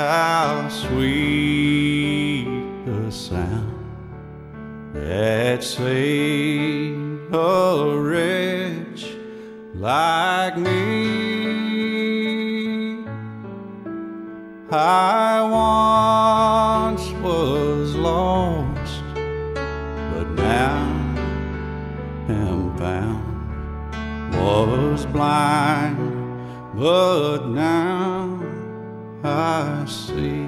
how sweet the sound that saved a wretch like me. I once was lost, but now am found. Was blind, but now I see.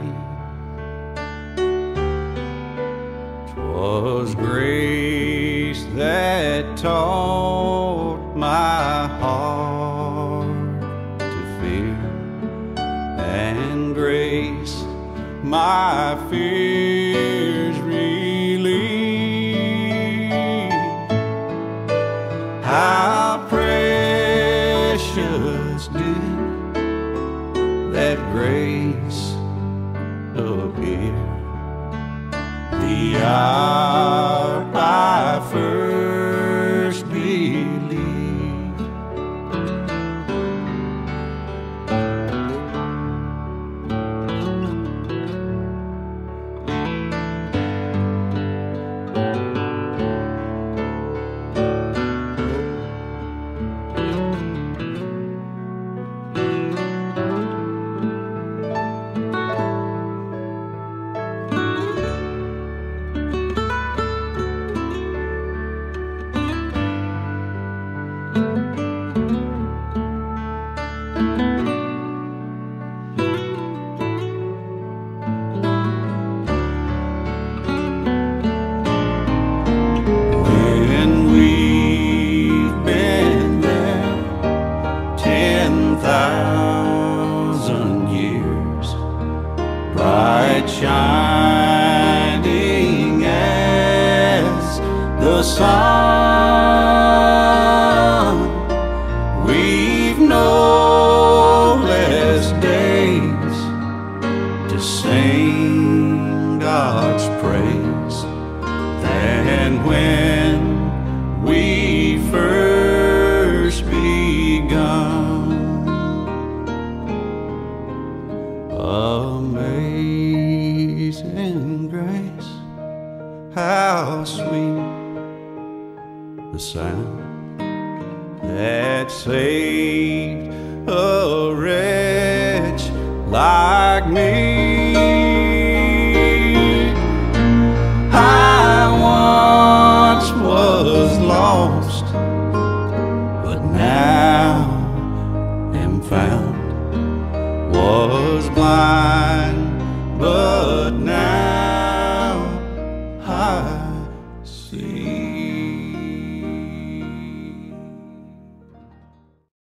'Twas grace that taught my heart to fear, and grace my fears relieved. How precious did that grace appear the hour I first believed. Bright shining as the sun, we've no less days to sing God's praise than when we first begun. Amazing grace, how sweet the sound that saved a wretch like me. I once was lost, but now am found. Was blind, but now